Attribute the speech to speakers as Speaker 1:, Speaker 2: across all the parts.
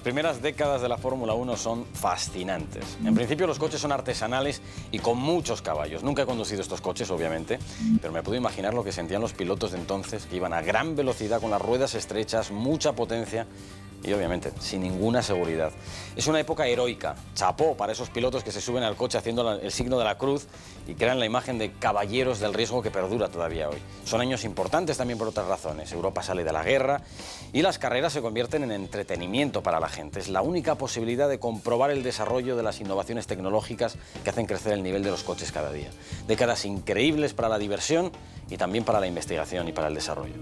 Speaker 1: primeras décadas de la Fórmula 1 son fascinantes. En principio los coches son artesanales y con muchos caballos. Nunca he conducido estos coches, obviamente, pero me puedo imaginar lo que sentían los pilotos de entonces, que iban a gran velocidad con las ruedas estrechas, mucha potencia y, obviamente, sin ninguna seguridad. Es una época heroica. Chapó para esos pilotos que se suben al coche haciendo el signo de la cruz y crean la imagen de caballeros del riesgo que perdura todavía hoy. Son años importantes también por otras razones. Europa sale de la guerra y las carreras se convierten en entretenimiento para la gente. Es la única posibilidad de comprobar el desarrollo de las innovaciones tecnológicas que hacen crecer el nivel de los coches cada día. Décadas increíbles para la diversión y también para la investigación y para el desarrollo.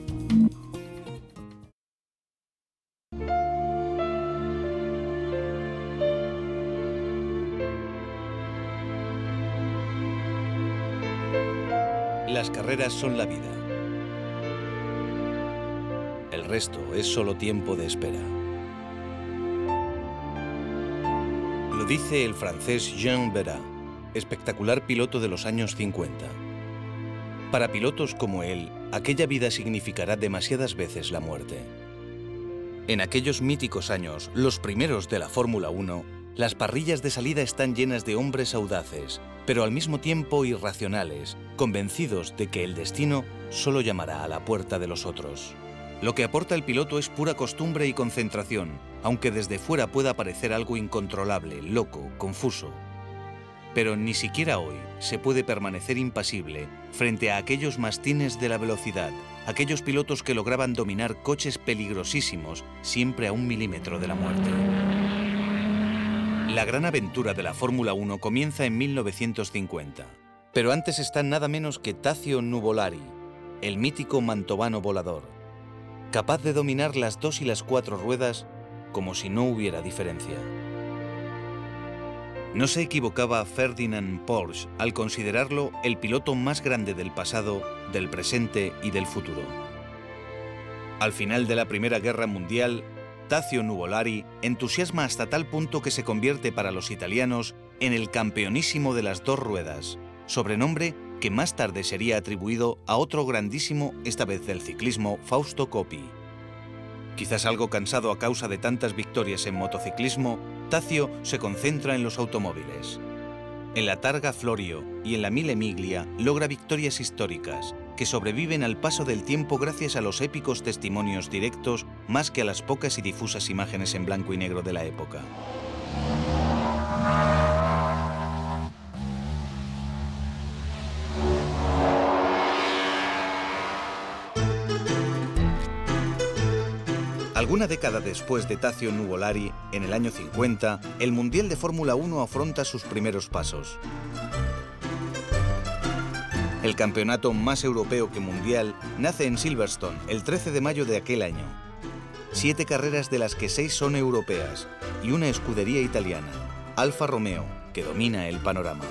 Speaker 2: Las carreras son la vida. El resto es solo tiempo de espera. Lo dice el francés Jean Verat, espectacular piloto de los años 50. Para pilotos como él, aquella vida significará demasiadas veces la muerte. En aquellos míticos años, los primeros de la Fórmula 1, las parrillas de salida están llenas de hombres audaces, pero al mismo tiempo irracionales, convencidos de que el destino solo llamará a la puerta de los otros. Lo que aporta el piloto es pura costumbre y concentración, aunque desde fuera pueda parecer algo incontrolable, loco, confuso. Pero ni siquiera hoy se puede permanecer impasible frente a aquellos mastines de la velocidad, aquellos pilotos que lograban dominar coches peligrosísimos siempre a 1 milímetro de la muerte. La gran aventura de la Fórmula 1 comienza en 1950. Pero antes está nada menos que Tazio Nuvolari, el mítico mantovano volador, capaz de dominar las 2 y las 4 ruedas como si no hubiera diferencia. No se equivocaba Ferdinand Porsche al considerarlo el piloto más grande del pasado, del presente y del futuro. Al final de la Primera Guerra Mundial, Tazio Nuvolari entusiasma hasta tal punto que se convierte para los italianos en el campeonísimo de las 2 ruedas, sobrenombre que más tarde sería atribuido a otro grandísimo, esta vez del ciclismo, Fausto Coppi. Quizás algo cansado a causa de tantas victorias en motociclismo, Tazio se concentra en los automóviles. En la Targa Florio y en la Mille Miglia logra victorias históricas que sobreviven al paso del tiempo gracias a los épicos testimonios directos más que a las pocas y difusas imágenes en blanco y negro de la época. Alguna década después de Tazio Nuvolari, en el año 50, el Mundial de Fórmula 1 afronta sus primeros pasos. El campeonato más europeo que mundial nace en Silverstone el 13 de mayo de aquel año. 7 carreras de las que 6 son europeas y una escudería italiana, Alfa Romeo, que domina el panorama.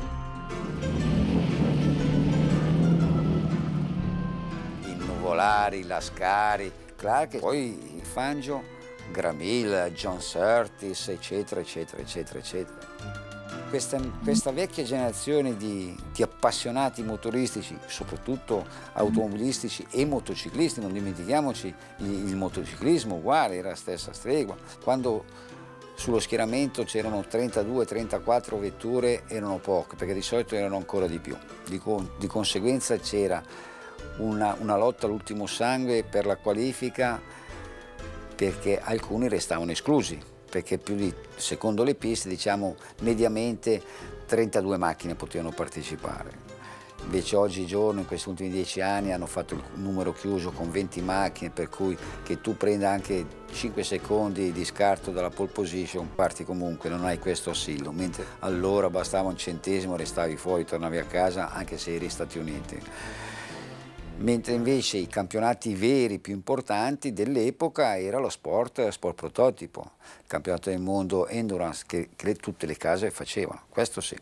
Speaker 3: I Nuvolari, Lascari, claro che poi Fangio, Gramil, John Surtees, eccetera, eccetera, eccetera, eccetera. Questa vecchia generazione di appassionati motoristici, soprattutto automobilistici e motociclisti, non dimentichiamoci il motociclismo uguale, era la stessa stregua. Quando sullo schieramento c'erano 32-34 vetture erano poche, perché di solito erano ancora di più. Di conseguenza c'era una lotta all'ultimo sangue per la qualifica, perché alcuni restavano esclusi, perché secondo le piste, diciamo, mediamente 32 macchine potevano partecipare. Invece oggigiorno, in questi ultimi 10 anni, hanno fatto il numero chiuso con 20 macchine, per cui che tu prenda anche 5 secondi di scarto dalla pole position, parti comunque, non hai questo assillo, mentre allora bastava un centesimo, restavi fuori, tornavi a casa, anche se eri Stati Uniti. Mentre invece i campionati veri più importanti dell'epoca era lo sport prototipo, il campionato del mondo endurance che tutte le case facevano, questo sì.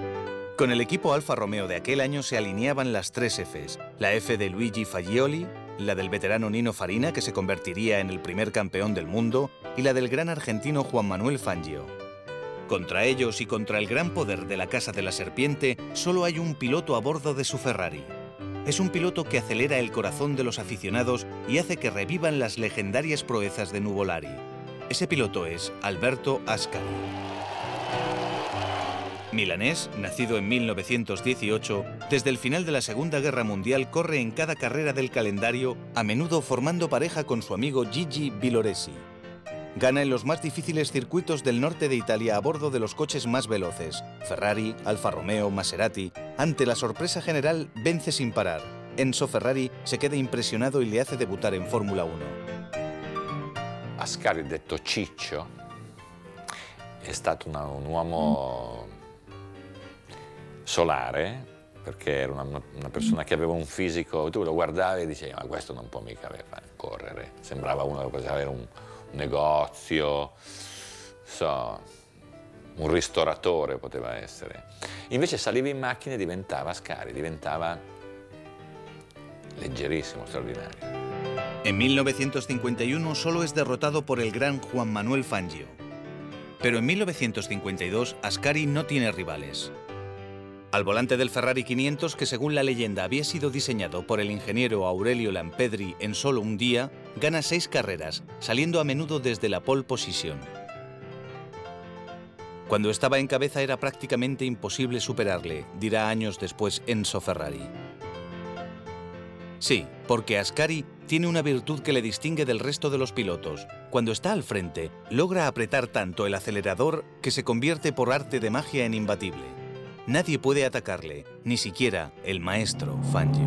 Speaker 2: Con el equipo Alfa Romeo de aquel año se alineaban las 3 Fs, la F de Luigi Fagioli, la del veterano Nino Farina, que se convertiría en el primer campeón del mundo, y la del gran argentino Juan Manuel Fangio. Contra ellos y contra el gran poder de la Casa de la Serpiente, solo hay un piloto a bordo de su Ferrari. Es un piloto que acelera el corazón de los aficionados y hace que revivan las legendarias proezas de Nuvolari. Ese piloto es Alberto Ascari. Milanés, nacido en 1918, desde el final de la Segunda Guerra Mundial corre en cada carrera del calendario, a menudo formando pareja con su amigo Gigi Villoresi. Gana en los más difíciles circuitos del norte de Italia a bordo de los coches más veloces, Ferrari, Alfa Romeo, Maserati. Ante la sorpresa general, vence sin parar. Enzo Ferrari se queda impresionado y le hace debutar en Fórmula 1.
Speaker 4: Ascari, detto Ciccio, è stato un uomo solare, perché era una persona che aveva un fisico, tu lo guardavi e dicevi ma questo non può mica correre, sembrava uno che poteva avere un negozio, un ristoratore poteva essere. Invece saliva in macchina e diventava Ascari, diventava leggerissimo, straordinario.
Speaker 2: En 1951 solo es derrotado por el gran Juan Manuel Fangio. Pero en 1952 Ascari no tiene rivales. Al volante del Ferrari 500, que según la leyenda había sido diseñado por el ingeniero Aurelio Lampedri en solo un día, gana 6 carreras, saliendo a menudo desde la pole position. Cuando estaba en cabeza era prácticamente imposible superarle, dirá años después Enzo Ferrari. Sí, porque Ascari tiene una virtud que le distingue del resto de los pilotos. Cuando está al frente, logra apretar tanto el acelerador que se convierte por arte de magia en imbatible. Nadie puede atacarle, ni siquiera el maestro Fangio.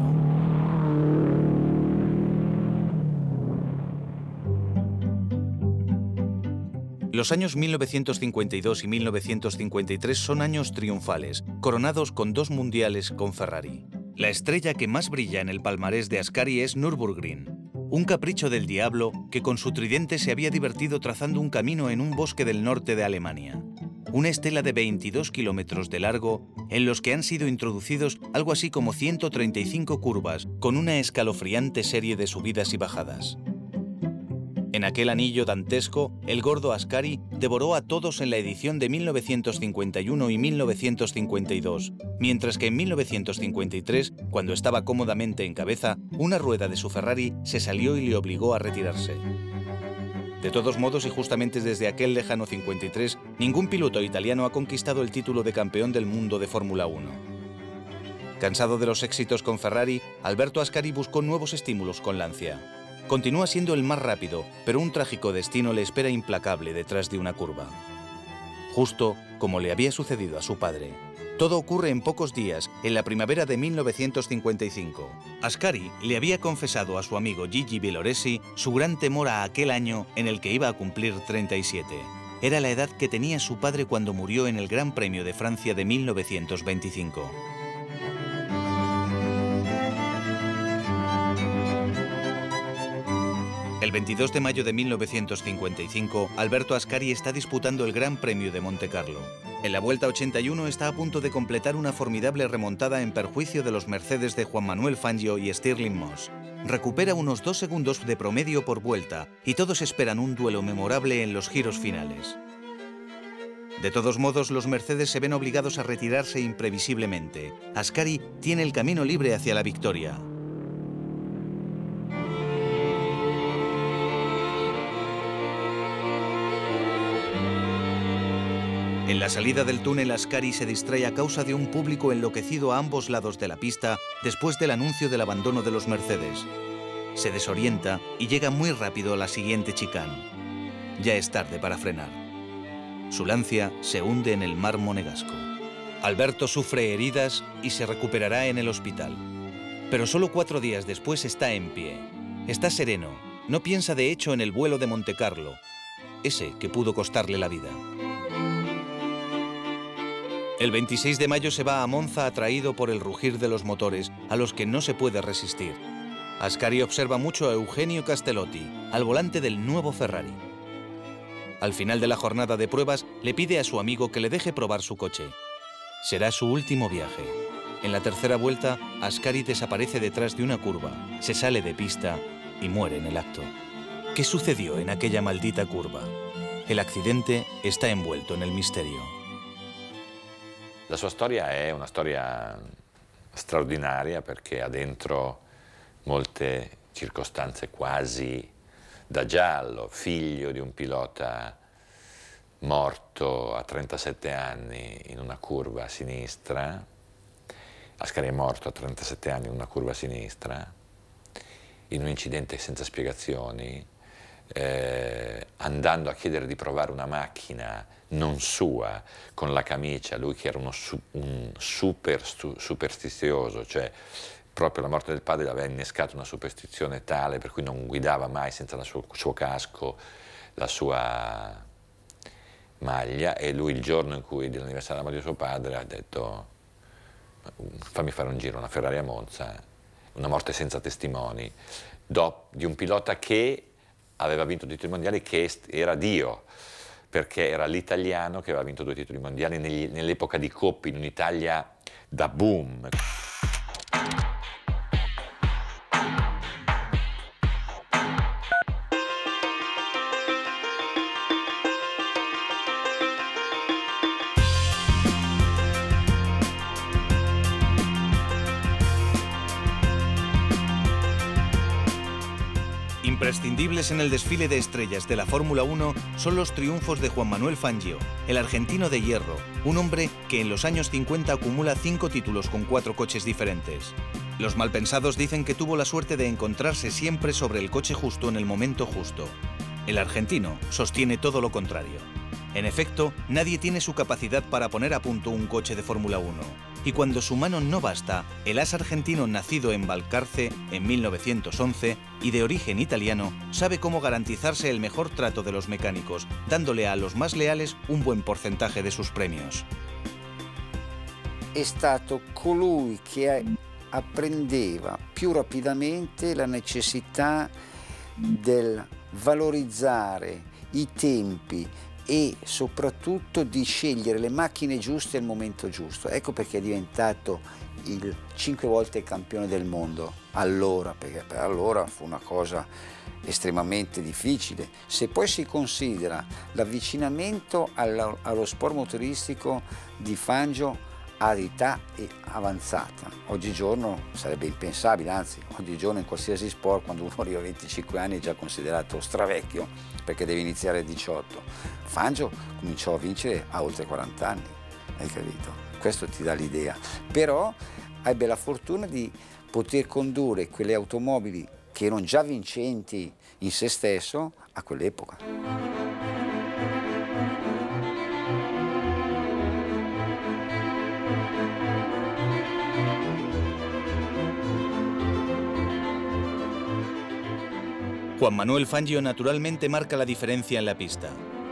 Speaker 2: Los años 1952 y 1953 son años triunfales, coronados con 2 mundiales con Ferrari. La estrella que más brilla en el palmarés de Ascari es Nürburgring, un capricho del diablo que con su tridente se había divertido trazando un camino en un bosque del norte de Alemania. Una estela de 22 kilómetros de largo, en los que han sido introducidos algo así como 135 curvas, con una escalofriante serie de subidas y bajadas. En aquel anillo dantesco, el gordo Ascari devoró a todos en la edición de 1951 y 1952, mientras que en 1953, cuando estaba cómodamente en cabeza, una rueda de su Ferrari se salió y le obligó a retirarse. De todos modos, y justamente desde aquel lejano 53, ningún piloto italiano ha conquistado el título de campeón del mundo de Fórmula 1. Cansado de los éxitos con Ferrari, Alberto Ascari buscó nuevos estímulos con Lancia. Continúa siendo el más rápido, pero un trágico destino le espera implacable detrás de una curva. Justo como le había sucedido a su padre. Todo ocurre en pocos días, en la primavera de 1955. Ascari le había confesado a su amigo Gigi Villoresi su gran temor a aquel año en el que iba a cumplir 37. Era la edad que tenía su padre cuando murió en el Gran Premio de Francia de 1925. El 22 de mayo de 1955, Alberto Ascari está disputando el Gran Premio de Montecarlo. En la vuelta 81 está a punto de completar una formidable remontada en perjuicio de los Mercedes de Juan Manuel Fangio y Stirling Moss. Recupera unos 2 segundos de promedio por vuelta y todos esperan un duelo memorable en los giros finales. De todos modos, los Mercedes se ven obligados a retirarse imprevisiblemente. Ascari tiene el camino libre hacia la victoria. En la salida del túnel, Ascari se distrae a causa de un público enloquecido a ambos lados de la pista después del anuncio del abandono de los Mercedes. Se desorienta y llega muy rápido a la siguiente chicane. Ya es tarde para frenar. Su Lancia se hunde en el mar monegasco. Alberto sufre heridas y se recuperará en el hospital. Pero solo 4 días después está en pie. Está sereno. No piensa de hecho en el vuelo de Montecarlo, ese que pudo costarle la vida. El 26 de mayo se va a Monza atraído por el rugir de los motores, a los que no se puede resistir. Ascari observa mucho a Eugenio Castellotti, al volante del nuevo Ferrari. Al final de la jornada de pruebas, le pide a su amigo que le deje probar su coche. Será su último viaje. En la tercera vuelta, Ascari desaparece detrás de una curva, se sale de pista y muere en el acto. ¿Qué sucedió en aquella maldita curva? El accidente está envuelto en el misterio.
Speaker 4: La sua storia è una storia straordinaria perché ha dentro molte circostanze quasi da giallo, figlio di un pilota morto a 37 anni in una curva a sinistra. Ascari è morto a 37 anni in una curva a sinistra, in un incidente senza spiegazioni, andando a chiedere di provare una macchina non sua, con la camicia, lui che era un super superstizioso, cioè proprio la morte del padre aveva innescato una superstizione tale per cui non guidava mai senza il suo casco, la sua maglia, e lui il giorno in cui dell'anniversario della moglie di suo padre ha detto: fammi fare un giro, una Ferrari a Monza, una morte senza testimoni, di un pilota che aveva vinto 2 titoli mondiali, che era Dio, perché era l'italiano che aveva vinto 2 titoli mondiali nell'epoca di Coppi, in un'Italia da boom.
Speaker 2: Imprescindibles en el desfile de estrellas de la Fórmula 1 son los triunfos de Juan Manuel Fangio, el argentino de hierro, un hombre que en los años 50 acumula 5 títulos con 4 coches diferentes. Los malpensados dicen que tuvo la suerte de encontrarse siempre sobre el coche justo en el momento justo. El argentino sostiene todo lo contrario. En efecto, nadie tiene su capacidad para poner a punto un coche de Fórmula 1. Y cuando su mano no basta, el as argentino nacido en Valcarce en 1911 y de origen italiano sabe cómo garantizarse el mejor trato de los mecánicos, dándole a los más leales un buen porcentaje de sus premios.
Speaker 3: È stato colui che apprendeva più rapidamente la necessità del valorizzare i tempi e soprattutto di scegliere le macchine giuste al momento giusto. Ecco perché è diventato il 5 volte campione del mondo allora, perché per allora fu una cosa estremamente difficile. Se poi si considera l'avvicinamento allo sport motoristico di Fangio ad età avanzata, oggigiorno sarebbe impensabile, anzi oggigiorno in qualsiasi sport quando uno arriva a 25 anni è già considerato stravecchio perché deve iniziare a 18. Fangio cominciò a vincere a oltre 40 anni, hai capito? Questo ti dà l'idea. Però ebbe la fortuna di poter condurre quelle automobili che erano già vincenti in se stesso a quell'epoca.
Speaker 2: Juan Manuel Fangio naturalmente marca la diferencia en la pista.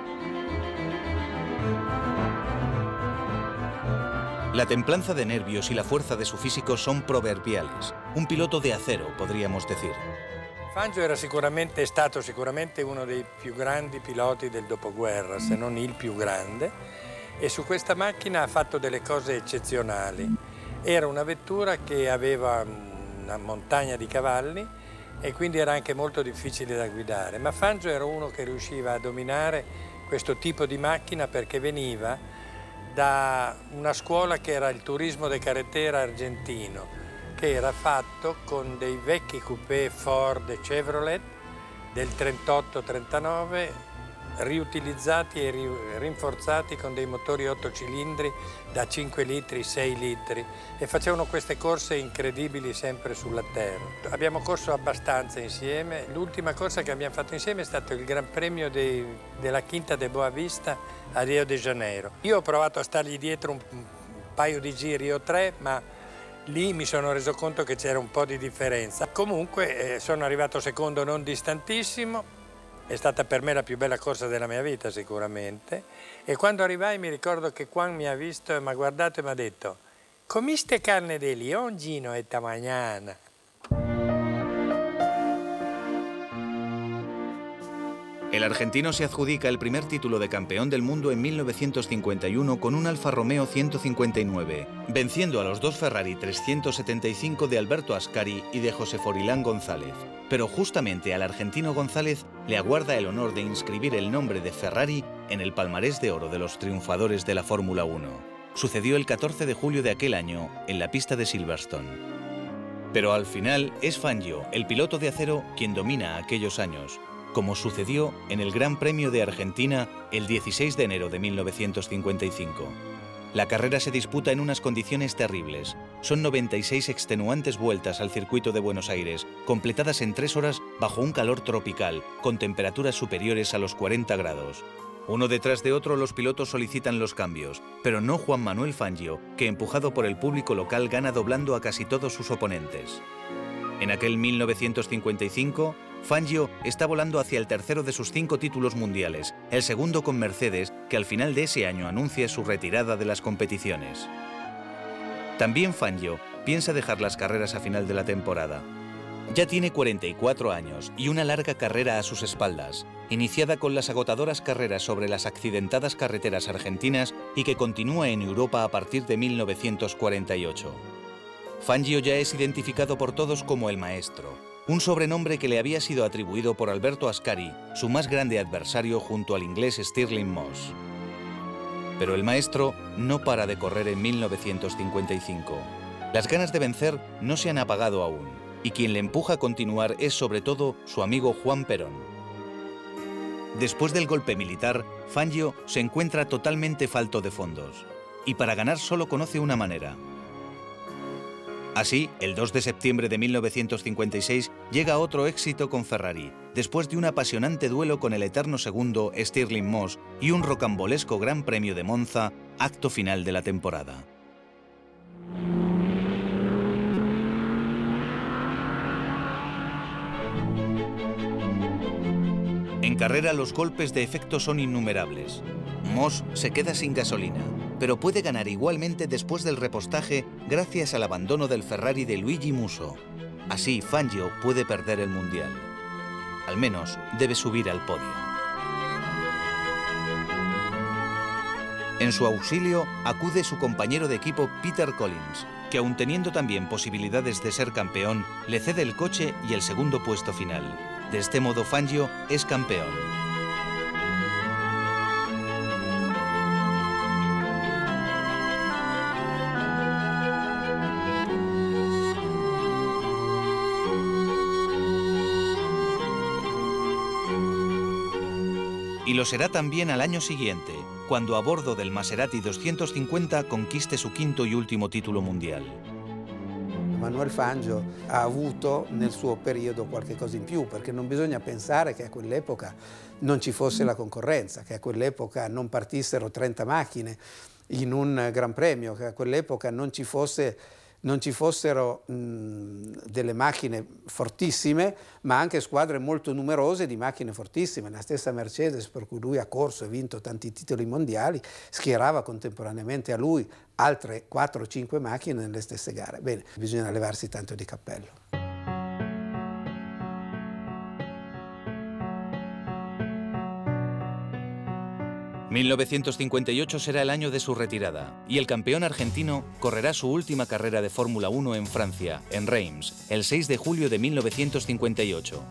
Speaker 2: La templanza de nervios y la fuerza de su físico son proverbiales. Un piloto de acero, podríamos decir.
Speaker 5: Fangio era stato sicuramente uno dei più grandi piloti del dopoguerra, se non il più grande, e su questa macchina ha fatto delle cose eccezionali. Era una vettura che aveva una montagna di cavalli e quindi era anche molto difficile da guidare, ma Fangio era uno che riusciva a dominare questo tipo di macchina perché veniva da una scuola che era il turismo de carretera argentino, che era fatto con dei vecchi coupé Ford e Chevrolet del 38-39 riutilizzati e rinforzati con dei motori 8 cilindri da 5 litri, 6 litri e facevano queste corse incredibili sempre sulla terra. Abbiamo corso abbastanza insieme. L'ultima corsa che abbiamo fatto insieme è stato il Gran Premio della Quinta de Boa Vista a Rio de Janeiro. Io ho provato a stargli dietro un paio di giri o 3, ma lì mi sono reso conto che c'era un po' di differenza. Comunque sono arrivato secondo non distantissimo. È stata per me la più bella corsa della mia vita sicuramente, e quando arrivai mi ricordo che Juan mi ha visto e mi ha guardato e mi ha detto: "Comiste carne de león, Gino, esta mañana?".
Speaker 2: El argentino se adjudica el primer título de campeón del mundo en 1951 con un Alfa Romeo 159, venciendo a los dos Ferrari 375 de Alberto Ascari y de José Forilán González. Pero justamente al argentino González le aguarda el honor de inscribir el nombre de Ferrari en el palmarés de oro de los triunfadores de la Fórmula 1. Sucedió el 14 de julio de aquel año en la pista de Silverstone. Pero al final es Fangio, el piloto de acero, quien domina aquellos años, como sucedió en el Gran Premio de Argentina el 16 de enero de 1955. La carrera se disputa en unas condiciones terribles. Son 96 extenuantes vueltas al circuito de Buenos Aires, completadas en 3 horas bajo un calor tropical, con temperaturas superiores a los 40 grados. Uno detrás de otro los pilotos solicitan los cambios, pero no Juan Manuel Fangio, que empujado por el público local gana doblando a casi todos sus oponentes. En aquel 1955, Fangio está volando hacia el tercero de sus 5 títulos mundiales, el segundo con Mercedes, que al final de ese año anuncia su retirada de las competiciones. También Fangio piensa dejar las carreras a final de la temporada. Ya tiene 44 años y una larga carrera a sus espaldas, iniciada con las agotadoras carreras sobre las accidentadas carreteras argentinas y que continúa en Europa a partir de 1948. Fangio ya es identificado por todos como el Maestro, un sobrenombre que le había sido atribuido por Alberto Ascari, su más grande adversario junto al inglés Stirling Moss. Pero el Maestro no para de correr en 1955. Las ganas de vencer no se han apagado aún, y quien le empuja a continuar es sobre todo su amigo Juan Perón. Después del golpe militar, Fangio se encuentra totalmente falto de fondos, y para ganar solo conoce una manera. Así, el 2 de septiembre de 1956 llega otro éxito con Ferrari, después de un apasionante duelo con el eterno segundo Stirling Moss y un rocambolesco Gran Premio de Monza, acto final de la temporada. En carrera los golpes de efecto son innumerables. Moss se queda sin gasolina, pero puede ganar igualmente después del repostaje gracias al abandono del Ferrari de Luigi Musso. Así Fangio puede perder el Mundial. Al menos debe subir al podio. En su auxilio acude su compañero de equipo Peter Collins, que aun teniendo también posibilidades de ser campeón, le cede el coche y el segundo puesto final. De este modo Fangio es campeón. Y lo será también al año siguiente, cuando a bordo del Maserati 250 conquiste su quinto y último título mundial.
Speaker 6: Manuel Fangio ha avuto nel suo periodo qualche cosa in più, perché non bisogna pensare che a quell'epoca non ci fosse la concorrenza, che a quell'epoca non partissero 30 macchine in un Gran Premio, che a quell'epoca non ci fossero delle macchine fortissime, ma anche squadre molto numerose di macchine fortissime. La stessa Mercedes, per cui lui ha corso e vinto tanti titoli mondiali, schierava contemporaneamente a lui altre 4 o 5 macchine nelle stesse gare. Bene, bisogna levarsi tanto di cappello.
Speaker 2: ...1958 será el año de su retirada y el campeón argentino correrá su última carrera de Fórmula 1 en Francia, en Reims, el 6 de julio de 1958.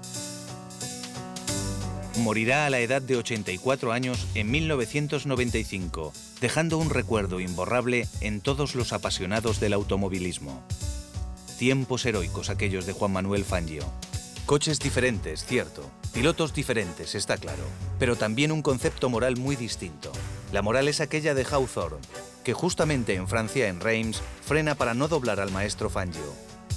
Speaker 2: Morirá a la edad de 84 años en 1995, dejando un recuerdo imborrable en todos los apasionados del automovilismo. Tiempos heroicos aquellos de Juan Manuel Fangio. Coches diferentes, cierto. Pilotos diferentes, está claro. Pero también un concepto moral muy distinto. La moral es aquella de Hawthorne, que justamente en Francia, en Reims, frena para no doblar al maestro Fangio.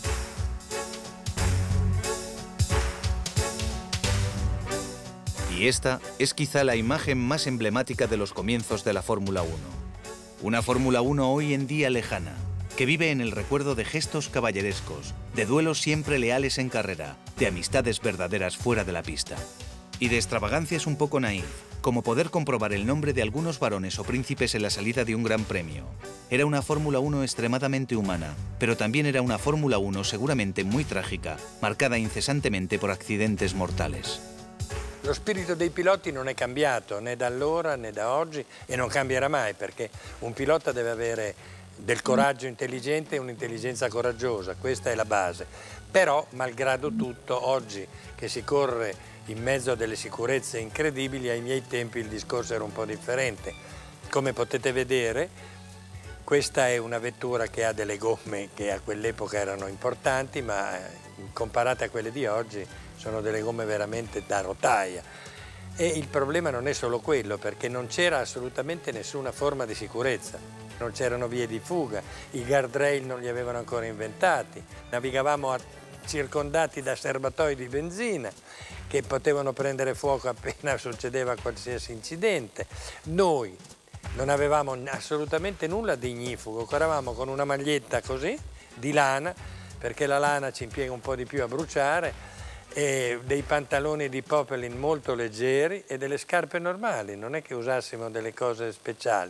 Speaker 2: Y esta es quizá la imagen más emblemática de los comienzos de la Fórmula 1. Una Fórmula 1 hoy en día lejana, que vive en el recuerdo de gestos caballerescos, de duelos siempre leales en carrera, de amistades verdaderas fuera de la pista. Y de extravagancias un poco naif, como poder comprobar el nombre de algunos varones o príncipes en la salida de un gran premio. Era una Fórmula 1 extremadamente humana, pero también era una Fórmula 1 seguramente muy trágica, marcada incesantemente por accidentes mortales.
Speaker 5: Lo spirito dei piloti non è cambiato né da allora né da oggi e non cambierà mai, perché un pilota deve avere del coraggio intelligente e un'intelligenza coraggiosa, questa è la base. Però, malgrado tutto, oggi che si corre in mezzo a delle sicurezze incredibili, ai miei tempi il discorso era un po' differente. Come potete vedere, questa è una vettura che ha delle gomme che a quell'epoca erano importanti, ma comparate a quelle di oggi sono delle gomme veramente da rotaia. E il problema non è solo quello, perché non c'era assolutamente nessuna forma di sicurezza. Non c'erano vie di fuga, i guardrail non li avevano ancora inventati, navigavamo circondati da serbatoi di benzina che potevano prendere fuoco appena succedeva qualsiasi incidente. Noi non avevamo assolutamente nulla di ignifugo, corravamo con una maglietta così, di lana, perché la lana ci impiega un po' di più a bruciare, e dei pantaloni di poplin molto leggeri e delle scarpe normali, non è che usassimo delle cose speciali.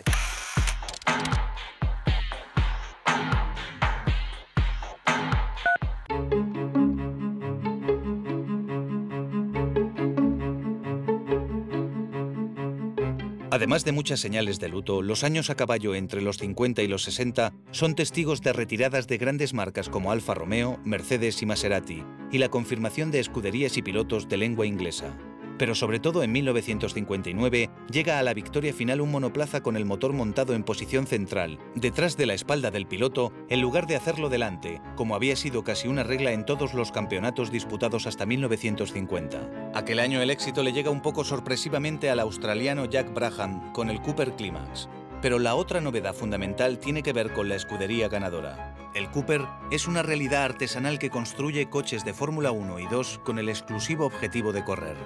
Speaker 2: Además de muchas señales de luto, los años a caballo entre los 50 y los 60 son testigos de retiradas de grandes marcas como Alfa Romeo, Mercedes y Maserati, y la confirmación de escuderías y pilotos de lengua inglesa. Pero sobre todo en 1959 llega a la victoria final un monoplaza con el motor montado en posición central, detrás de la espalda del piloto, en lugar de hacerlo delante, como había sido casi una regla en todos los campeonatos disputados hasta 1950. Aquel año el éxito le llega un poco sorpresivamente al australiano Jack Brabham con el Cooper Climax. Pero la otra novedad fundamental tiene que ver con la escudería ganadora. El Cooper es una realidad artesanal que construye coches de Fórmula 1 y 2 con el exclusivo objetivo de correr.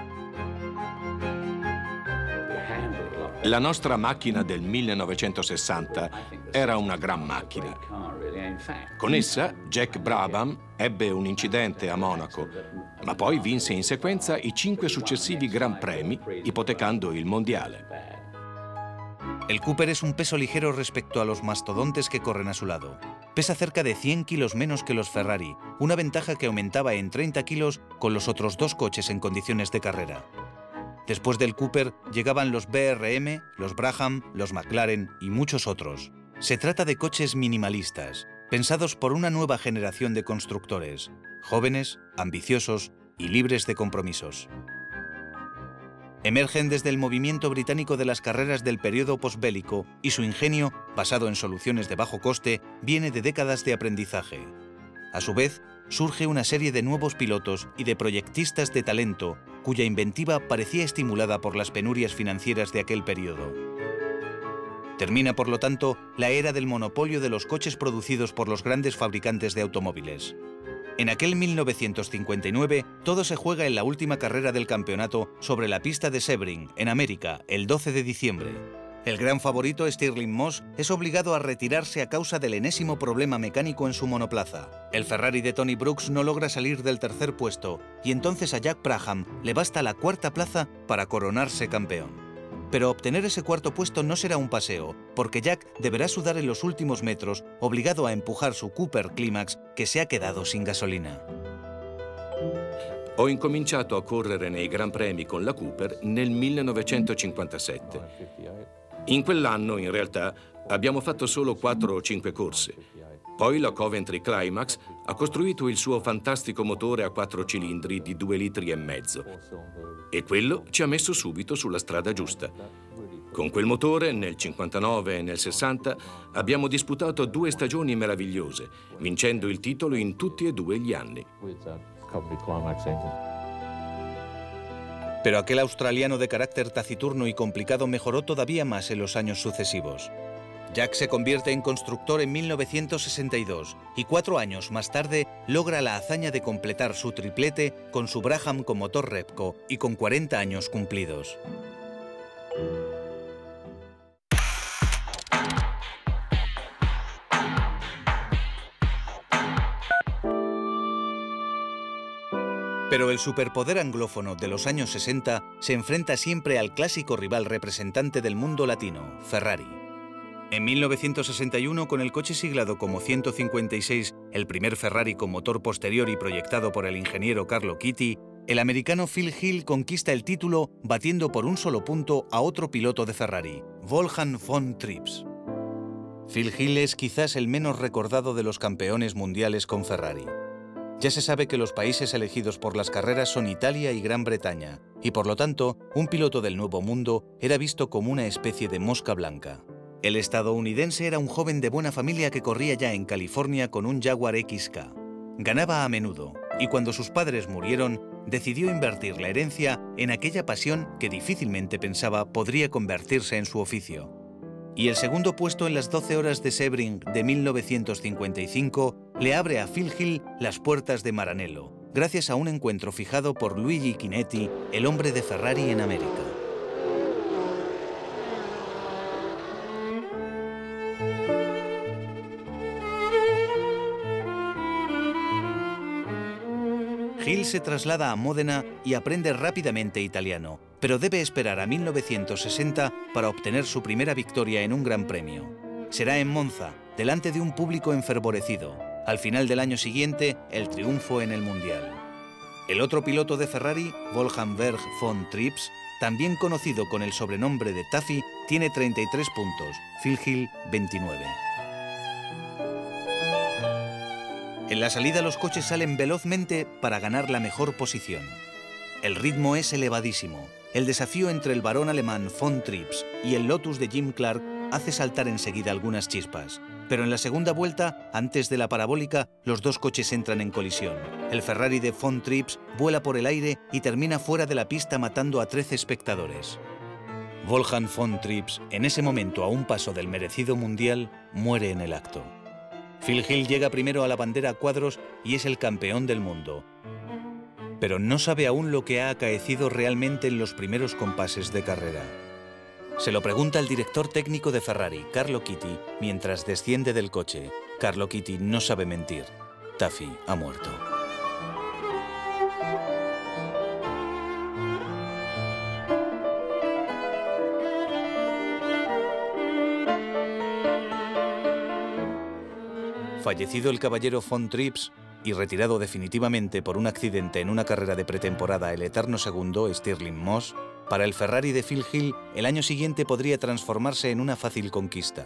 Speaker 7: La nostra macchina del 1960 era una gran macchina. Con essa Jack Brabham ebbe un incidente a Monaco, ma poi vinse in sequenza i 5 successivi Gran Premi, ipotecando il mondiale.
Speaker 2: El Cooper es un peso ligero respecto a los mastodontes que corren a su lado. Pesa cerca de 100 kilos menos que los Ferrari, una ventaja que aumentaba en 30 kilos con los otros 2 coches en condiciones de carrera. Después del Cooper llegaban los BRM, los Brabham, los McLaren y muchos otros. Se trata de coches minimalistas, pensados por una nueva generación de constructores, jóvenes, ambiciosos y libres de compromisos. Emergen desde el movimiento británico de las carreras del periodo posbélico y su ingenio, basado en soluciones de bajo coste, viene de décadas de aprendizaje. A su vez, surge una serie de nuevos pilotos y de proyectistas de talento cuya inventiva parecía estimulada por las penurias financieras de aquel periodo. Termina, por lo tanto, la era del monopolio de los coches producidos por los grandes fabricantes de automóviles. En aquel 1959, todo se juega en la última carrera del campeonato sobre la pista de Sebring, en América, el 12 de diciembre. El gran favorito, Stirling Moss, es obligado a retirarse a causa del enésimo problema mecánico en su monoplaza. El Ferrari de Tony Brooks no logra salir del tercer puesto y entonces a Jack Brabham le basta la cuarta plaza para coronarse campeón. Pero obtener ese cuarto puesto no será un paseo, porque Jack deberá sudar en los últimos metros, obligado a empujar su Cooper Climax, que se ha quedado sin gasolina.
Speaker 7: Ho incominciato a correre nei Gran Premi con la Cooper nel 1957. In quell'anno, in realtà, abbiamo fatto solo 4 o 5 corse. Poi la Coventry Climax ha costruito il suo fantastico motore a 4 cilindri di 2,5 litri. E quello ci ha messo subito sulla strada giusta. Con quel motore, nel 59 e nel 60, abbiamo disputato 2 stagioni meravigliose, vincendo il titolo in tutti e 2 gli anni.
Speaker 2: Pero aquel australiano de carácter taciturno y complicado mejoró todavía más en los años sucesivos. Jack se convierte en constructor en 1962 y 4 años más tarde logra la hazaña de completar su triplete con su Brabham con motor Repco y con 40 años cumplidos. Pero el superpoder anglófono de los años 60 se enfrenta siempre al clásico rival representante del mundo latino, Ferrari. En 1961, con el coche siglado como 156, el primer Ferrari con motor posterior y proyectado por el ingeniero Carlo Chiti, El americano Phil Hill conquista el título batiendo por un solo punto a otro piloto de Ferrari, Wolfgang von Trips. Phil Hill es quizás el menos recordado de los campeones mundiales con Ferrari. Ya se sabe que los países elegidos por las carreras son Italia y Gran Bretaña, y por lo tanto, un piloto del Nuevo Mundo era visto como una especie de mosca blanca. El estadounidense era un joven de buena familia que corría ya en California con un Jaguar XK. Ganaba a menudo, y cuando sus padres murieron, decidió invertir la herencia en aquella pasión que difícilmente pensaba podría convertirse en su oficio. Y el segundo puesto en las 12 horas de Sebring de 1955 le abre a Phil Hill las puertas de Maranello, gracias a un encuentro fijado por Luigi Chinetti, el hombre de Ferrari en América. Hill se traslada a Módena y aprende rápidamente italiano, pero debe esperar a 1960 para obtener su primera victoria en un gran premio. Será en Monza, delante de un público enfervorecido. Al final del año siguiente, el triunfo en el Mundial. El otro piloto de Ferrari, Wolfgang von Trips, también conocido con el sobrenombre de Taffy, tiene 33 puntos, Phil Hill 29. En la salida los coches salen velozmente para ganar la mejor posición. El ritmo es elevadísimo. El desafío entre el varón alemán von Trips y el Lotus de Jim Clark hace saltar enseguida algunas chispas. Pero en la segunda vuelta, antes de la parabólica, los dos coches entran en colisión. El Ferrari de von Trips vuela por el aire y termina fuera de la pista matando a 13 espectadores. Wolfgang von Trips, en ese momento a un paso del merecido mundial, muere en el acto. Phil Hill llega primero a la bandera a cuadros y es el campeón del mundo. Pero no sabe aún lo que ha acaecido realmente en los primeros compases de carrera. Se lo pregunta el director técnico de Ferrari, Carlo Chiti, mientras desciende del coche. Carlo Chiti no sabe mentir. Taffy ha muerto. Fallecido el caballero von Trips y retirado definitivamente por un accidente en una carrera de pretemporada el eterno segundo, Stirling Moss, para el Ferrari de Phil Hill el año siguiente podría transformarse en una fácil conquista.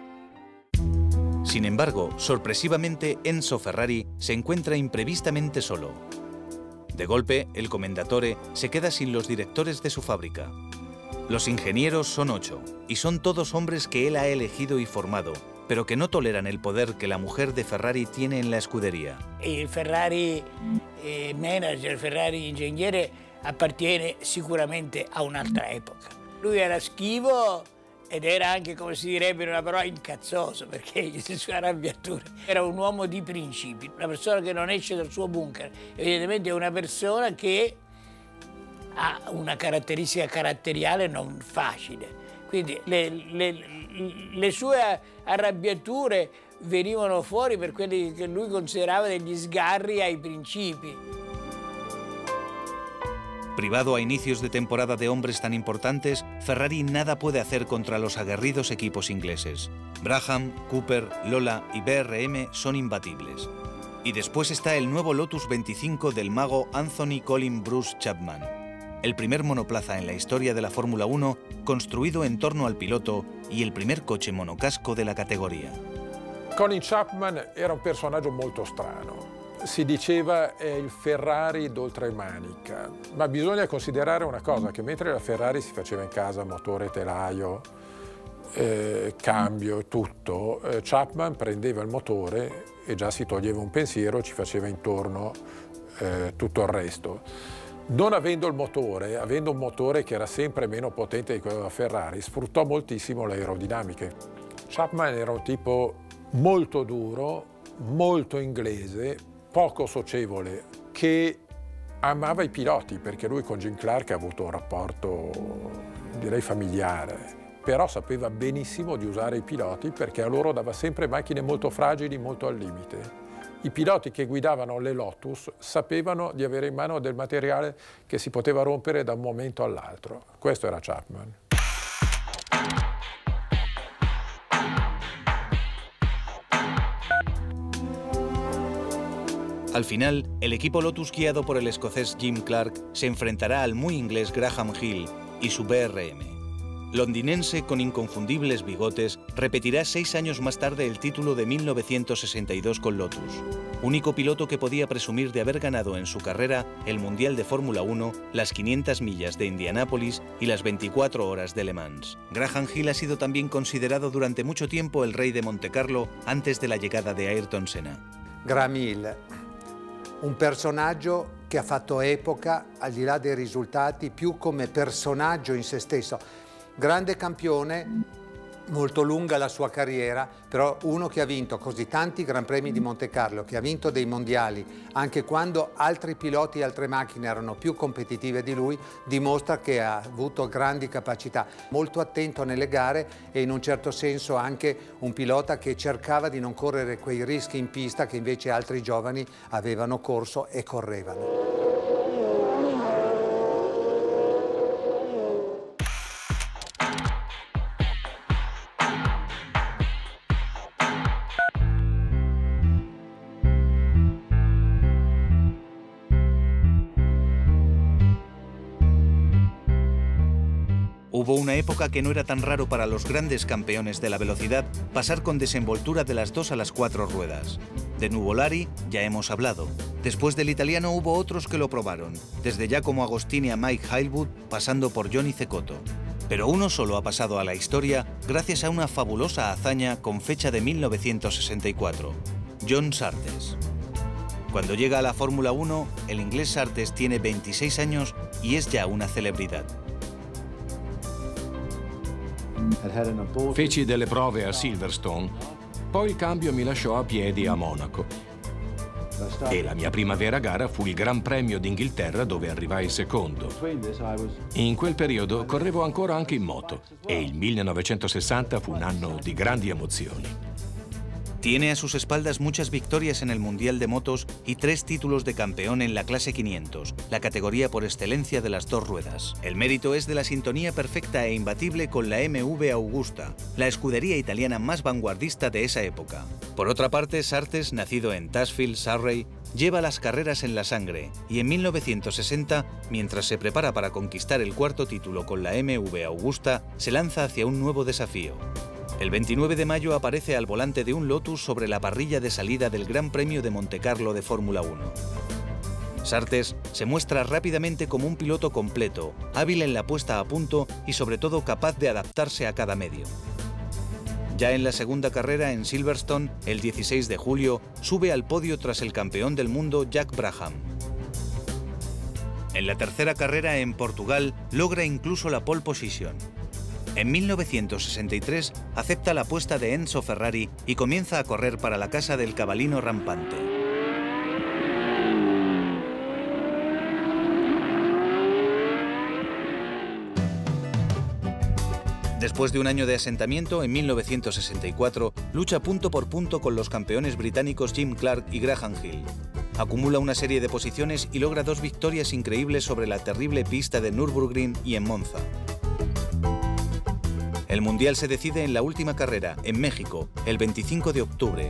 Speaker 2: Sin embargo, sorpresivamente Enzo Ferrari se encuentra imprevistamente solo. De golpe, el Commendatore se queda sin los directores de su fábrica. Los ingenieros son 8 y son todos hombres que él ha elegido y formado, pero que no toleran el poder que la mujer de Ferrari tiene en la escudería.
Speaker 8: Il Ferrari manager, il Ferrari ingegnere appartiene sicuramente a un'altra epoca. Lui era schivo ed era anche, come si direbbe in una parola, incazzoso, perché le sue arrabbiature. Era un uomo di principi, una persona che non esce dal suo bunker. Evidentemente è una persona che ha una caratteristica caratteriale non facile. Quindi le sue arrabbiature venivano fuori per quelli che lui considerava degli sgarri ai principi.
Speaker 2: Privado a inicios de temporada de hombres tan importantes, Ferrari nada puede hacer contra los aguerridos equipos ingleses. Brabham, Cooper, Lola y BRM son imbatibles. Y después está el nuevo Lotus 25 del mago Anthony Colin Bruce Chapman, el primer monoplaza en la historia de la Fórmula 1 construido en torno al piloto y el primer coche monocasco de la categoria.
Speaker 9: Colin Chapman era un personaggio molto strano. Si diceva è il Ferrari d'oltremanica, ma bisogna considerare una cosa, che mentre la Ferrari si faceva in casa motore, telaio, cambio, tutto, Chapman prendeva il motore e già si toglieva un pensiero, ci faceva intorno tutto il resto. Non avendo il motore, avendo un motore che era sempre meno potente di quello della Ferrari, sfruttò moltissimo le aerodinamiche. Chapman era un tipo molto duro, molto inglese, poco socievole, che amava i piloti, perché lui con Jim Clark ha avuto un rapporto, direi, familiare. Però sapeva benissimo di usare i piloti, perché a loro dava sempre macchine molto fragili, molto al limite. I piloti che guidavano le Lotus sapevano di avere in mano del materiale che si poteva rompere da un momento all'altro. Questo era Chapman.
Speaker 2: Al final, el equipo Lotus guiado por el escocés Jim Clark se enfrentará al muy inglés Graham Hill y su BRM. Londinense con inconfundibles bigotes, repetirá 6 años más tarde el título de 1962 con Lotus. Único piloto que podía presumir de haber ganado en su carrera el Mundial de Fórmula 1, las 500 millas de Indianápolis y las 24 horas de Le Mans. Graham Hill ha sido también considerado durante mucho tiempo el rey de Montecarlo antes de la llegada de Ayrton Senna.
Speaker 10: Graham Hill, un personaggio che ha fatto epoca al di là dei risultati, più come personaggio in se stesso. Grande campione, molto lunga la sua carriera, però uno che ha vinto così tanti Gran Premi di Monte Carlo, che ha vinto dei mondiali, anche quando altri piloti e altre macchine erano più competitive di lui, dimostra che ha avuto grandi capacità. Molto attento nelle gare e in un certo senso anche un pilota che cercava di non correre quei rischi in pista che invece altri giovani avevano corso e correvano.
Speaker 2: Hubo una época que no era tan raro para los grandes campeones de la velocidad pasar con desenvoltura de las 2 a las 4 ruedas. De Nuvolari ya hemos hablado. Después del italiano hubo otros que lo probaron, desde Giacomo Agostini a Mike Hailwood, pasando por Johnny Cecotto. Pero uno solo ha pasado a la historia gracias a una fabulosa hazaña con fecha de 1964, John Surtees. Cuando llega a la Fórmula 1, el inglés Surtees tiene 26 años y es ya una celebridad.
Speaker 7: Feci delle prove a Silverstone, poi il cambio mi lasciò a piedi a Monaco. E la mia prima vera gara fu il Gran Premio d'Inghilterra, dove arrivai secondo. In quel periodo correvo ancora anche in moto e il 1960 fu un anno di grandi emozioni.
Speaker 2: Tiene a sus espaldas muchas victorias en el Mundial de Motos y 3 títulos de campeón en la clase 500, la categoría por excelencia de las 2 ruedas. El mérito es de la sintonía perfecta e imbatible con la MV Augusta, la escudería italiana más vanguardista de esa época. Por otra parte, Surtees, nacido en Tashfield, Surrey, lleva las carreras en la sangre y en 1960, mientras se prepara para conquistar el 4º título con la MV Augusta, se lanza hacia un nuevo desafío. El 29 de mayo aparece al volante de un Lotus sobre la parrilla de salida del Gran Premio de Montecarlo de Fórmula 1. Surtees se muestra rápidamente como un piloto completo, hábil en la puesta a punto y sobre todo capaz de adaptarse a cada medio. Ya en la segunda carrera en Silverstone, el 16 de julio, sube al podio tras el campeón del mundo Jack Brabham. En la tercera carrera en Portugal logra incluso la pole position. En 1963 acepta la apuesta de Enzo Ferrari y comienza a correr para la casa del cabalino rampante. Después de un año de asentamiento, en 1964, lucha punto por punto con los campeones británicos Jim Clark y Graham Hill. Acumula una serie de posiciones y logra 2 victorias increíbles sobre la terrible pista de Nürburgring y en Monza. El Mundial se decide en la última carrera, en México, el 25 de octubre.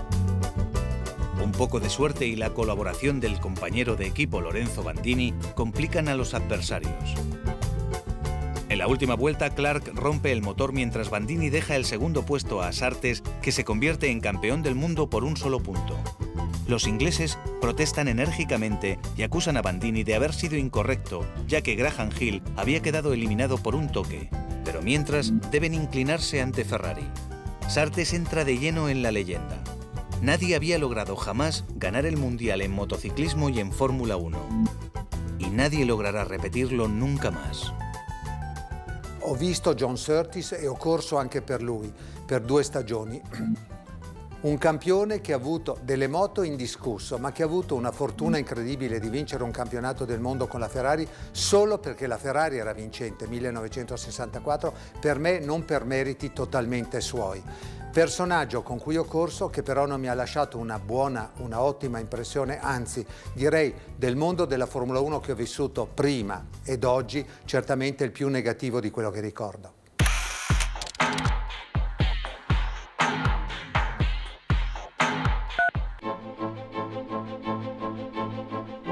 Speaker 2: Un poco de suerte y la colaboración del compañero de equipo Lorenzo Bandini complican a los adversarios. En la última vuelta, Clark rompe el motor mientras Bandini deja el segundo puesto a Surtees, que se convierte en campeón del mundo por un solo punto. Los ingleses protestan enérgicamente y acusan a Bandini de haber sido incorrecto, ya que Graham Hill había quedado eliminado por un toque. Pero mientras, deben inclinarse ante Ferrari. Surtees entra de lleno en la leyenda. Nadie había logrado jamás ganar el Mundial en motociclismo y en Fórmula 1. Y nadie logrará repetirlo nunca más.
Speaker 10: Ho visto John Surtees e ho corso anche per lui, per 2 stagioni. Un campione che ha avuto delle moto indiscusso, ma che ha avuto una fortuna incredibile di vincere un campionato del mondo con la Ferrari solo perché la Ferrari era vincente, 1964, per me non per meriti totalmente suoi. Personaggio con cui ho corso che però non mi ha lasciato una ottima impressione, anzi direi del mondo della Formula 1 che ho vissuto prima ed oggi certamente il più negativo di quello che ricordo.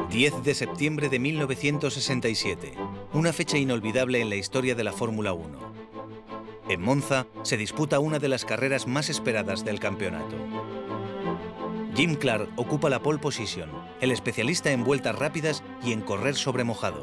Speaker 2: 10 de septiembre de 1967, una fecha inolvidable en la historia de la Fórmula 1. En Monza se disputa una de las carreras más esperadas del campeonato. Jim Clark ocupa la pole position, el especialista en vueltas rápidas y en correr sobre mojado.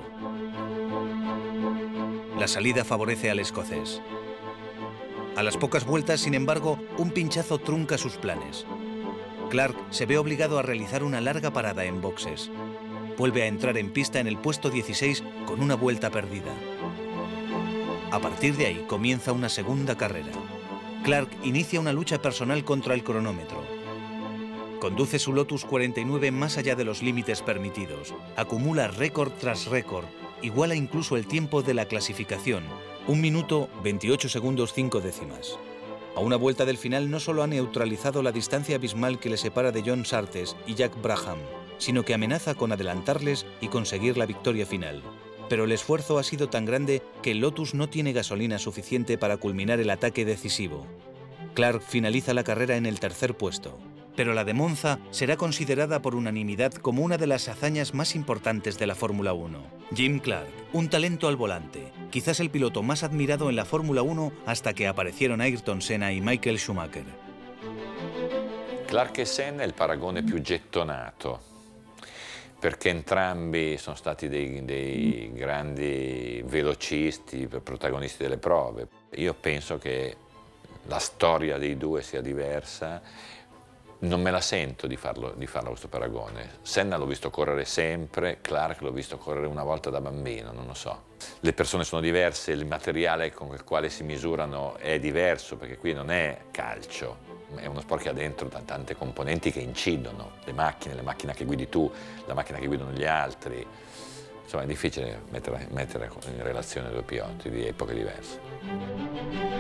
Speaker 2: La salida favorece al escocés. A las pocas vueltas, sin embargo, un pinchazo trunca sus planes. Clark se ve obligado a realizar una larga parada en boxes. Vuelve a entrar en pista en el puesto 16 con una vuelta perdida. A partir de ahí comienza una segunda carrera. Clark inicia una lucha personal contra el cronómetro. Conduce su Lotus 49 más allá de los límites permitidos. Acumula récord tras récord. Iguala incluso el tiempo de la clasificación. 1 minuto 28 segundos 5 décimas. A una vuelta del final no solo ha neutralizado la distancia abismal que le separa de John Surtees y Jack Brabham, sino que amenaza con adelantarles y conseguir la victoria final. Pero el esfuerzo ha sido tan grande que el Lotus no tiene gasolina suficiente para culminar el ataque decisivo. Clark finaliza la carrera en el tercer puesto. Pero la de Monza será considerada por unanimidad como una de las hazañas más importantes de la Fórmula 1. Jim Clark, un talento al volante, quizás el piloto más admirado en la Fórmula 1 hasta que aparecieron Ayrton Senna y Michael Schumacher.
Speaker 4: Clark e Senna è il paragone più gettonato, perché entrambi sono stati dei grandi velocisti, protagonisti delle prove. Io penso che la storia dei due sia diversa. Non me la sento di farlo questo paragone. Senna l'ho visto correre sempre, Clark l'ho visto correre una volta da bambino, non lo so. Le persone sono diverse, il materiale con il quale si misurano è diverso, perché qui non è calcio, è uno sport che ha dentro tante componenti che incidono, le macchine che guidi tu, la macchina che guidano gli altri. Insomma, è difficile mettere in relazione due piloti di epoche diverse.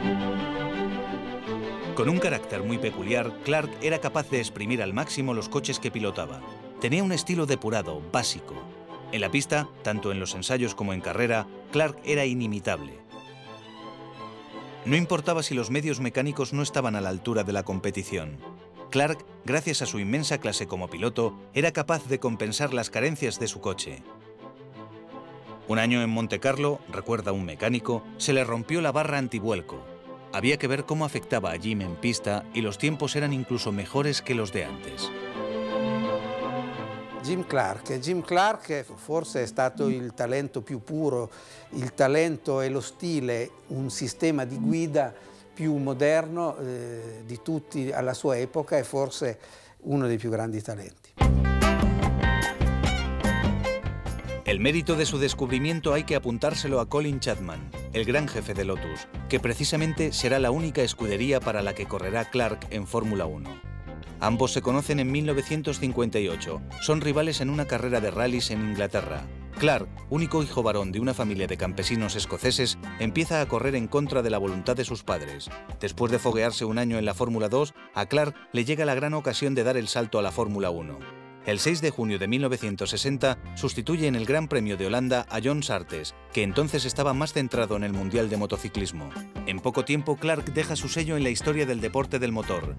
Speaker 2: Con un carácter muy peculiar, Clark era capaz de exprimir al máximo los coches que pilotaba. Tenía un estilo depurado, básico. En la pista, tanto en los ensayos como en carrera, Clark era inimitable. No importaba si los medios mecánicos no estaban a la altura de la competición. Clark, gracias a su inmensa clase como piloto, era capaz de compensar las carencias de su coche. Un año en Montecarlo, recuerda un mecánico, se le rompió la barra antivuelco. Había que ver cómo afectaba a Jim en pista y los tiempos eran incluso mejores que los de antes.
Speaker 6: Jim Clark forse è stato il talento più puro, il talento e lo stile, un sistema di guida più moderno di tutti alla sua epoca e forse uno dei più grandi talenti.
Speaker 2: El mérito de su descubrimiento hay que apuntárselo a Colin Chapman, el gran jefe de Lotus, que precisamente será la única escudería para la que correrá Clark en Fórmula 1. Ambos se conocen en 1958, son rivales en una carrera de rallies en Inglaterra. Clark, único hijo varón de una familia de campesinos escoceses, empieza a correr en contra de la voluntad de sus padres. Después de foguearse un año en la Fórmula 2, a Clark le llega la gran ocasión de dar el salto a la Fórmula 1. El 6 de junio de 1960 sustituye en el Gran Premio de Holanda a John Surtees, que entonces estaba más centrado en el Mundial de Motociclismo. En poco tiempo, Clark deja su sello en la historia del deporte del motor.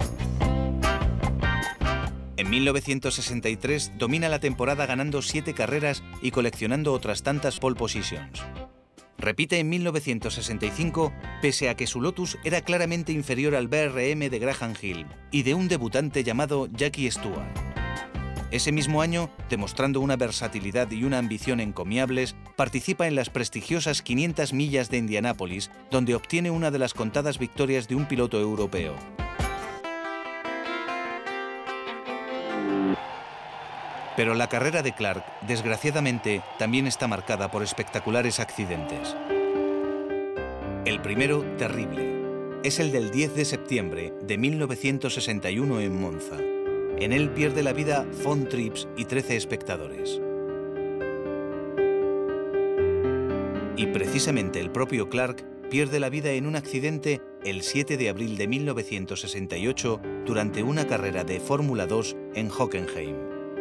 Speaker 2: En 1963 domina la temporada ganando 7 carreras y coleccionando otras tantas pole positions. Repite en 1965, pese a que su Lotus era claramente inferior al BRM de Graham Hill y de un debutante llamado Jackie Stewart. Ese mismo año, demostrando una versatilidad y una ambición encomiables, participa en las prestigiosas 500 millas de Indianápolis, donde obtiene una de las contadas victorias de un piloto europeo. Pero la carrera de Clark, desgraciadamente, también está marcada por espectaculares accidentes. El primero, terrible, es el del 10 de septiembre de 1961 en Monza. En él pierde la vida Von Trips y 13 espectadores. Y precisamente el propio Clark pierde la vida en un accidente el 7 de abril de 1968 durante una carrera de Fórmula 2 en Hockenheim.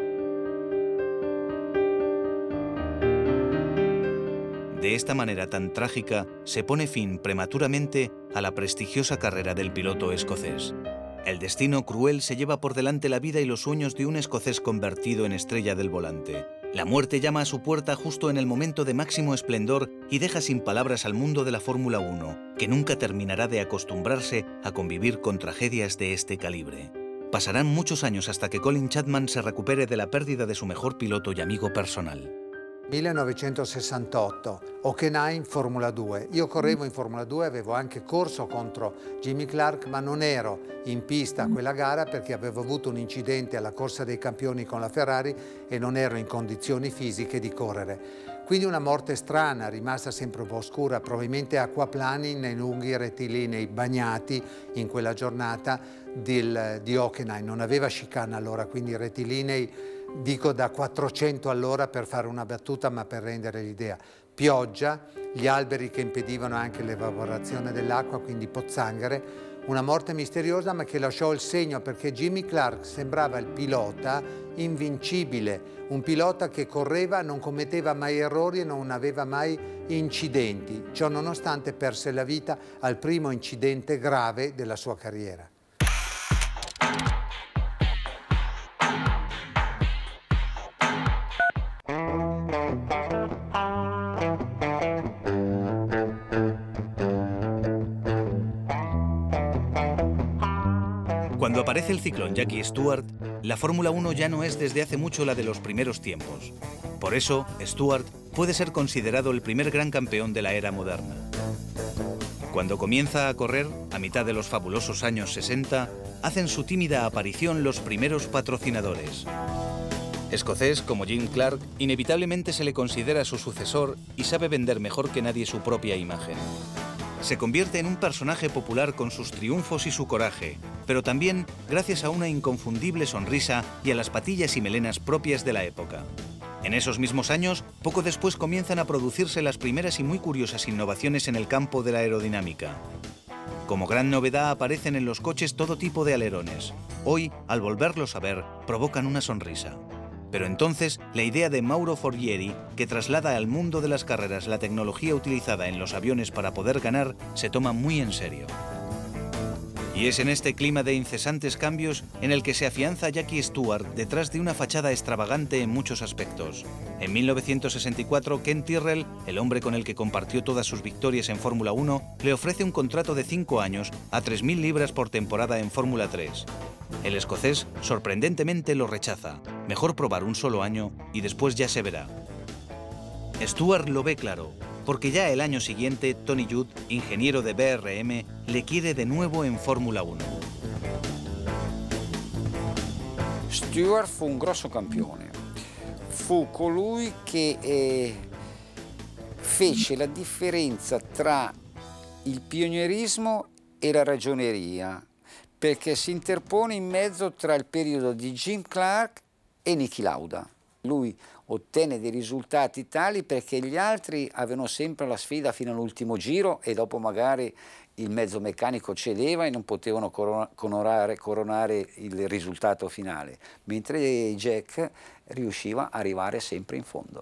Speaker 2: De esta manera tan trágica se pone fin prematuramente a la prestigiosa carrera del piloto escocés. El destino cruel se lleva por delante la vida y los sueños de un escocés convertido en estrella del volante. La muerte llama a su puerta justo en el momento de máximo esplendor y deja sin palabras al mundo de la Fórmula 1, que nunca terminará de acostumbrarse a convivir con tragedias de este calibre. Pasarán muchos años hasta que Colin Chapman se recupere de la pérdida de su mejor piloto y amigo personal.
Speaker 10: 1968, Hockenheim Formula 2. Io correvo in Formula 2, avevo anche corso contro Jimmy Clark, ma non ero in pista a quella gara perché avevo avuto un incidente alla corsa dei campioni con la Ferrari e non ero in condizioni fisiche di correre. Quindi una morte strana, rimasta sempre un po' oscura, probabilmente acquaplani nei lunghi rettilinei bagnati in quella giornata di Hockenheim. Non aveva chicane allora, quindi i rettilinei dico da 400 all'ora per fare una battuta, ma per rendere l'idea. Pioggia, gli alberi che impedivano anche l'evaporazione dell'acqua, quindi pozzanghere. Una morte misteriosa ma che lasciò il segno perché Jimmy Clark sembrava il pilota invincibile, un pilota che correva, non commetteva mai errori e non aveva mai incidenti. Ciò nonostante perse la vita al primo incidente grave della sua carriera.
Speaker 2: Cuando aparece el ciclón Jackie Stewart, la Fórmula 1 ya no es desde hace mucho la de los primeros tiempos. Por eso, Stewart puede ser considerado el primer gran campeón de la era moderna. Cuando comienza a correr, a mitad de los fabulosos años 60, hacen su tímida aparición los primeros patrocinadores. Escocés como Jim Clark, inevitablemente se le considera su sucesor y sabe vender mejor que nadie su propia imagen. Se convierte en un personaje popular con sus triunfos y su coraje, pero también gracias a una inconfundible sonrisa y a las patillas y melenas propias de la época. En esos mismos años, poco después comienzan a producirse las primeras y muy curiosas innovaciones en el campo de la aerodinámica. Como gran novedad aparecen en los coches todo tipo de alerones. Hoy, al volverlos a ver, provocan una sonrisa. Pero entonces, la idea de Mauro Forghieri, que traslada al mundo de las carreras la tecnología utilizada en los aviones para poder ganar, se toma muy en serio. Y es en este clima de incesantes cambios en el que se afianza Jackie Stewart detrás de una fachada extravagante en muchos aspectos. En 1964, Ken Tyrrell, el hombre con el que compartió todas sus victorias en Fórmula 1, le ofrece un contrato de 5 años a 3.000 libras por temporada en Fórmula 3. El escocés, sorprendentemente, lo rechaza. Mejor probar un solo año y después ya se verá. Stewart lo ve claro, porque ya el año siguiente, Tony Judd, ingeniero de BRM, le quiere de nuevo en Fórmula 1.
Speaker 3: Stewart fu un grosso campione. Fu colui che fece la differenza tra il pionierismo e la ragioneria, perché si interpone in mezzo tra il periodo di Jim Clark e Niki Lauda. Lui ottenne dei risultati tali perché gli altri avevano sempre la sfida fino all'ultimo giro e dopo magari il mezzo meccanico cedeva e non potevano coronare il risultato finale, mentre Jack riusciva a arrivare sempre in fondo.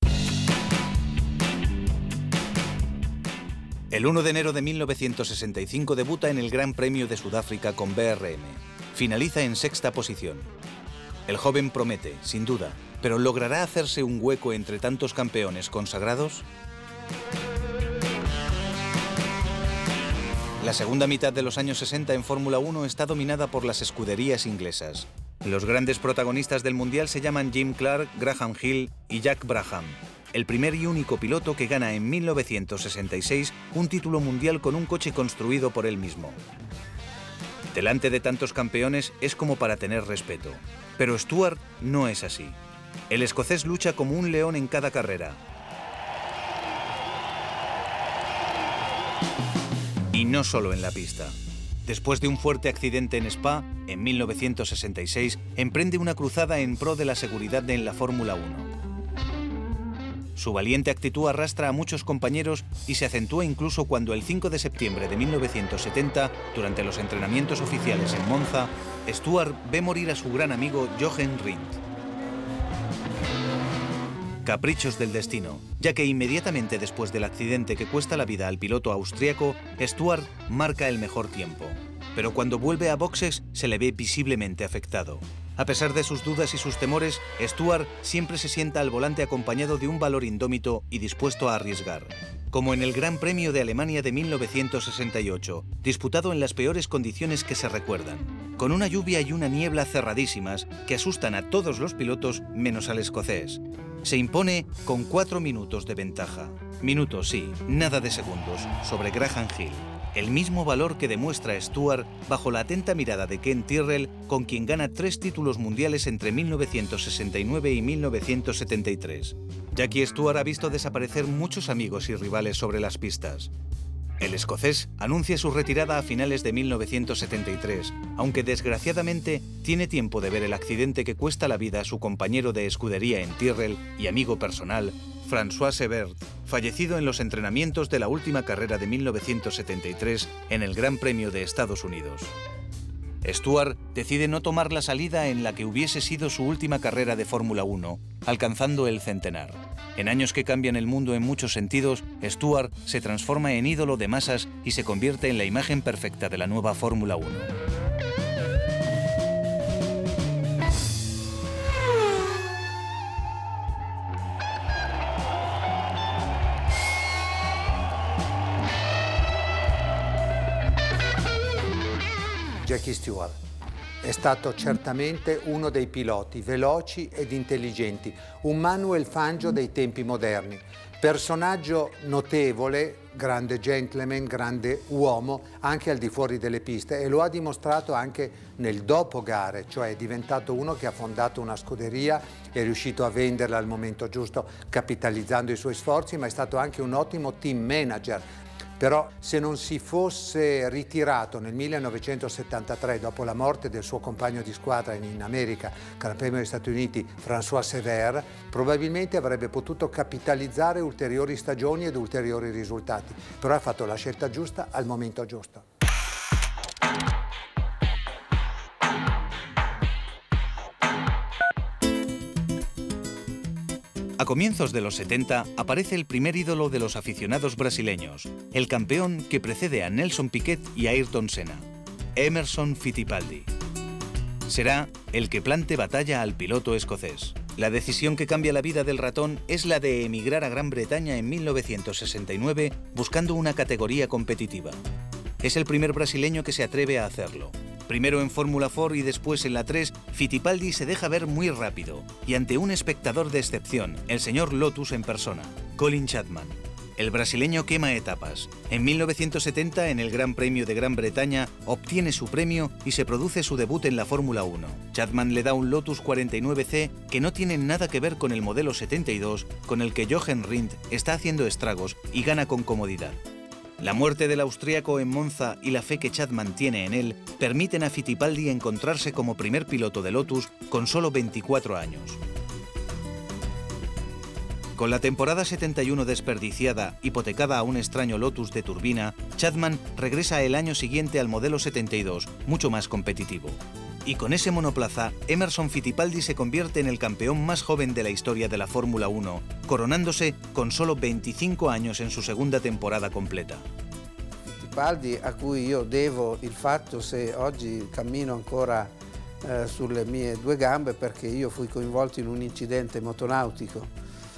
Speaker 2: El 1 de enero de 1965 debuta en el Gran Premio de Sudáfrica con BRM. Finaliza en sexta posición. El joven promete, sin duda, pero ¿logrará hacerse un hueco entre tantos campeones consagrados? La segunda mitad de los años 60 en Fórmula 1 está dominada por las escuderías inglesas. Los grandes protagonistas del Mundial se llaman Jim Clark, Graham Hill y Jack Brabham, el primer y único piloto que gana en 1966 un título mundial con un coche construido por él mismo. Delante de tantos campeones es como para tener respeto. Pero Stewart no es así. El escocés lucha como un león en cada carrera. Y no solo en la pista. Después de un fuerte accidente en Spa, en 1966, emprende una cruzada en pro de la seguridad en la Fórmula 1. Su valiente actitud arrastra a muchos compañeros y se acentúa incluso cuando el 5 de septiembre de 1970, durante los entrenamientos oficiales en Monza, Stewart ve morir a su gran amigo Jochen Rindt. Caprichos del destino, ya que inmediatamente después del accidente que cuesta la vida al piloto austriaco, Stewart marca el mejor tiempo. pero cuando vuelve a boxes se le ve visiblemente afectado. A pesar de sus dudas y sus temores, Stuart siempre se sienta al volante acompañado de un valor indómito y dispuesto a arriesgar. Como en el Gran Premio de Alemania de 1968, disputado en las peores condiciones que se recuerdan, con una lluvia y una niebla cerradísimas que asustan a todos los pilotos menos al escocés. Se impone con 4 minutos de ventaja. Minutos, sí, nada de segundos, sobre Graham Hill. El mismo valor que demuestra Stuart bajo la atenta mirada de Ken Tyrrell, con quien gana 3 títulos mundiales entre 1969 y 1973. Jackie Stewart ha visto desaparecer muchos amigos y rivales sobre las pistas. El escocés anuncia su retirada a finales de 1973, aunque desgraciadamente tiene tiempo de ver el accidente que cuesta la vida a su compañero de escudería en Tyrrell y amigo personal, François Sebert, fallecido en los entrenamientos de la última carrera de 1973 en el Gran Premio de Estados Unidos. Stewart decide no tomar la salida en la que hubiese sido su última carrera de Fórmula 1, alcanzando el centenar. En años que cambian el mundo en muchos sentidos, Stewart se transforma en ídolo de masas y se convierte en la imagen perfecta de la nueva Fórmula 1.
Speaker 10: Jackie Stewart è stato certamente uno dei piloti veloci ed intelligenti, un Manuel Fangio dei tempi moderni, personaggio notevole, grande gentleman, grande uomo anche al di fuori delle piste, e lo ha dimostrato anche nel dopo gare, cioè è diventato uno che ha fondato una scuderia, è riuscito a venderla al momento giusto capitalizzando i suoi sforzi, ma è stato anche un ottimo team manager. Però se non si fosse ritirato nel 1973 dopo la morte del suo compagno di squadra in America, Gran Premio degli Stati Uniti, François Sebert, probabilmente avrebbe potuto capitalizzare ulteriori stagioni ed ulteriori risultati. Però ha fatto la scelta giusta al momento giusto.
Speaker 2: A comienzos de los 70 aparece el primer ídolo de los aficionados brasileños, el campeón que precede a Nelson Piquet y a Ayrton Senna, Emerson Fittipaldi. Será el que plante batalla al piloto escocés. La decisión que cambia la vida del ratón es la de emigrar a Gran Bretaña en 1969 buscando una categoría competitiva. Es el primer brasileño que se atreve a hacerlo. Primero en Fórmula 4 y después en la 3, Fittipaldi se deja ver muy rápido y ante un espectador de excepción, el señor Lotus en persona, Colin Chapman. El brasileño quema etapas. En 1970, en el Gran Premio de Gran Bretaña, obtiene su premio y se produce su debut en la Fórmula 1. Chapman le da un Lotus 49C que no tiene nada que ver con el modelo 72 con el que Jochen Rindt está haciendo estragos y gana con comodidad. La muerte del austríaco en Monza y la fe que Chapman tiene en él permiten a Fittipaldi encontrarse como primer piloto de Lotus con solo 24 años. Con la temporada 71 desperdiciada, hipotecada a un extraño Lotus de turbina, Chapman regresa el año siguiente al modelo 72, mucho más competitivo. Y con ese monoplaza, Emerson Fittipaldi se convierte en el campeón más joven de la historia de la Fórmula 1, coronándose con solo 25 años en su segunda temporada completa.
Speaker 6: Fittipaldi, a cui io devo il fatto se oggi cammino ancora sulle mie due gambe, perché io fui coinvolto in un incidente motonautico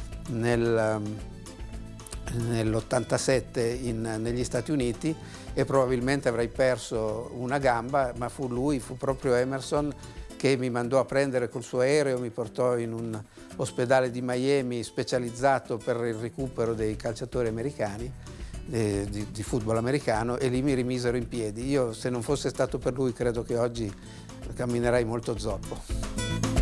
Speaker 6: nell'87 negli Stati Uniti e probabilmente avrei perso una gamba, ma fu proprio Emerson che mi mandò a prendere col suo aereo, mi portò in un ospedale di Miami specializzato per il recupero dei calciatori americani, di football americano, e lì mi rimisero in piedi. Io, se non fosse stato per lui, credo che oggi camminerei molto zoppo.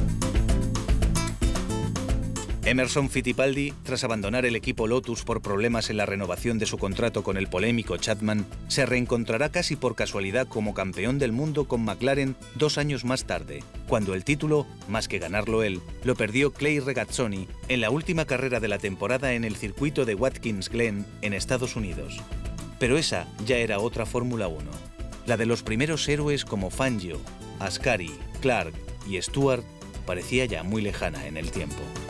Speaker 2: Emerson Fittipaldi, tras abandonar el equipo Lotus por problemas en la renovación de su contrato con el polémico Chapman, se reencontrará casi por casualidad como campeón del mundo con McLaren 2 años más tarde, cuando el título, más que ganarlo él, lo perdió Clay Regazzoni en la última carrera de la temporada en el circuito de Watkins Glen, en Estados Unidos. Pero esa ya era otra Fórmula 1, la de los primeros héroes como Fangio, Ascari, Clark y Stewart parecía ya muy lejana en el tiempo.